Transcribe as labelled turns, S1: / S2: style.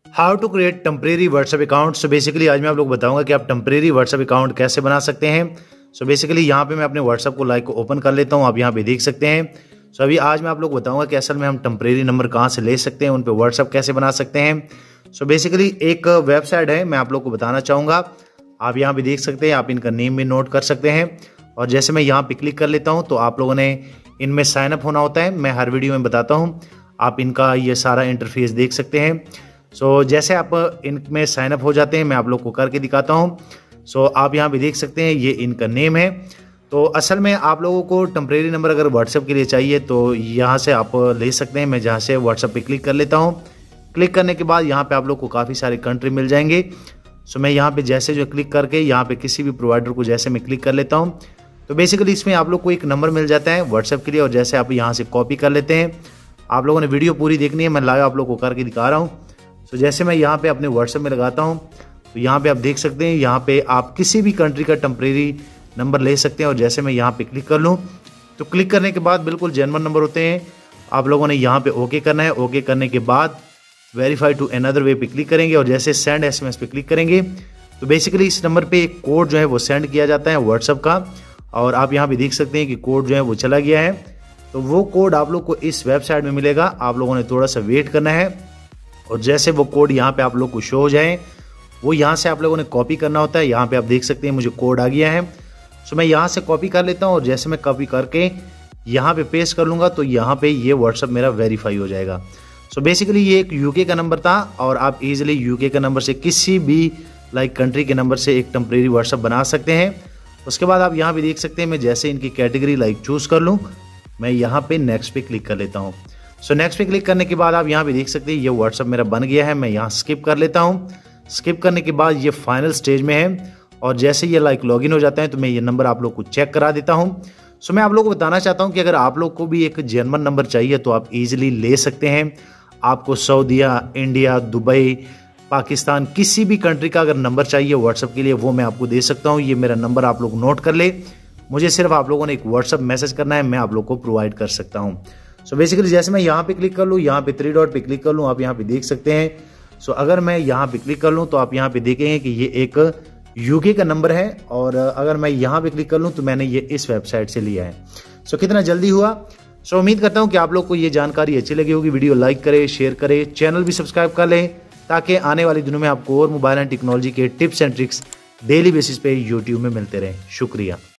S1: How to create temporary WhatsApp account. So basically आज मैं आप लोग बताऊंगा कि आप टेम्परेरी व्हाट्सएप अकाउंट कैसे बना सकते हैं। सो बेसिकली यहाँ पे मैं अपने व्हाट्सएप को लाइक को ओपन कर लेता हूँ, आप यहाँ पे देख सकते हैं। सो अभी आज मैं आप लोग बताऊंगा कि असल में हम टेम्परेरी नंबर कहाँ से ले सकते हैं, उन पे व्हाट्सएप कैसे बना सकते हैं। सो बेसिकली एक वेबसाइट है, मैं आप लोग को बताना चाहूँगा। आप यहाँ पे देख सकते हैं, आप इनका नेम भी नोट कर सकते हैं। और जैसे मैं यहाँ पे क्लिक कर लेता हूँ तो आप लोगों ने इनमें साइन अप होना होता है। मैं हर वीडियो में बताता हूँ, आप इनका ये सारा इंटरफेस देख सकते हैं। सो जैसे आप इनमें साइन अप हो जाते हैं, मैं आप लोग को करके दिखाता हूँ। सो आप यहाँ पे देख सकते हैं, ये इनका नेम है। तो असल में आप लोगों को टेम्परेरी नंबर अगर व्हाट्सएप के लिए चाहिए तो यहाँ से आप ले सकते हैं। मैं जहाँ से व्हाट्सएप पे क्लिक कर लेता हूँ। क्लिक करने के बाद यहाँ पे आप लोग को काफ़ी सारे कंट्री मिल जाएंगे। सो मैं यहाँ पे जैसे जो क्लिक करके यहाँ पे किसी भी प्रोवाइडर को जैसे मैं क्लिक कर लेता हूँ तो बेसिकली इसमें आप लोग को एक नंबर मिल जाता है व्हाट्सएप के लिए। और जैसे आप यहाँ से कॉपी कर लेते हैं, आप लोगों ने वीडियो पूरी देखनी है, मैं लाइव आप लोग को करके दिखा रहा हूँ। तो जैसे मैं यहाँ पे अपने व्हाट्सएप में लगाता हूँ तो यहाँ पे आप देख सकते हैं, यहाँ पे आप किसी भी कंट्री का टेम्परेरी नंबर ले सकते हैं। और जैसे मैं यहाँ पे क्लिक कर लूँ तो क्लिक करने के बाद बिल्कुल जेन्युइन नंबर होते हैं। आप लोगों ने यहाँ पे ओके करना है। ओके करने के बाद वेरीफाई टू अनदर वे पे क्लिक करेंगे और जैसे सेंड SMS पे क्लिक करेंगे तो बेसिकली इस नंबर पे एक कोड जो है वो सेंड किया जाता है व्हाट्सएप का। और आप यहाँ पे देख सकते हैं कि कोड जो है वो चला गया है। तो वो कोड आप लोग को इस वेबसाइट में मिलेगा, आप लोगों ने थोड़ा सा वेट करना है। और जैसे वो कोड यहाँ पे आप लोग को शो हो जाए, वो यहाँ से आप लोगों ने कॉपी करना होता है। यहाँ पे आप देख सकते हैं मुझे कोड आ गया है। सो मैं यहाँ से कॉपी कर लेता हूँ और जैसे मैं कॉपी करके यहाँ पे पेस्ट कर लूँगा तो यहाँ पे ये व्हाट्सएप मेरा वेरीफाई हो जाएगा। सो बेसिकली ये एक यूके का नंबर था और आप इजीली यूके का नंबर से किसी भी लाइक कंट्री के नंबर से एक टेम्परेरी व्हाट्सएप बना सकते हैं। उसके बाद आप यहाँ पे देख सकते हैं, मैं जैसे इनकी कैटेगरी लाइक चूज़ कर लूँ, मैं यहाँ पे नेक्स्ट पे क्लिक कर लेता हूँ। सो नेक्स्ट पे क्लिक करने के बाद आप यहाँ पे देख सकते हैं ये व्हाट्सएप मेरा बन गया है। मैं यहाँ स्किप कर लेता हूँ। स्किप करने के बाद ये फाइनल स्टेज में है और जैसे ये लाइक लॉगिन हो जाता है तो मैं ये नंबर आप लोग को चेक करा देता हूँ। सो मैं आप लोग को बताना चाहता हूँ कि अगर आप लोग को भी एक जेन्युइन नंबर चाहिए तो आप इजीली ले सकते हैं। आपको सऊदीया, इंडिया, दुबई, पाकिस्तान, किसी भी कंट्री का अगर नंबर चाहिए व्हाट्सएप के लिए वो मैं आपको दे सकता हूँ। ये मेरा नंबर आप लोग नोट कर ले, मुझे सिर्फ आप लोगों ने एक व्हाट्सएप मैसेज करना है, मैं आप लोग को प्रोवाइड कर सकता हूँ। सो बेसिकली जैसे मैं यहाँ पे क्लिक कर लूँ, यहाँ पे 3 डॉट पे क्लिक कर लूँ, आप यहाँ पे देख सकते हैं। सो अगर मैं यहाँ पे क्लिक कर लूँ तो आप यहाँ पे देखेंगे कि ये एक यूके का नंबर है। और अगर मैं यहाँ पे क्लिक कर लूँ तो मैंने ये इस वेबसाइट से लिया है। सो कितना जल्दी हुआ। सो उम्मीद करता हूँ कि आप लोग को ये जानकारी अच्छी लगी होगी। वीडियो लाइक करें, शेयर करें, चैनल भी सब्सक्राइब कर लें ताकि आने वाले दिनों में आपको और मोबाइल एंड टेक्नोलॉजी के tips and tricks daily basis पे यूट्यूब में मिलते रहें। शुक्रिया।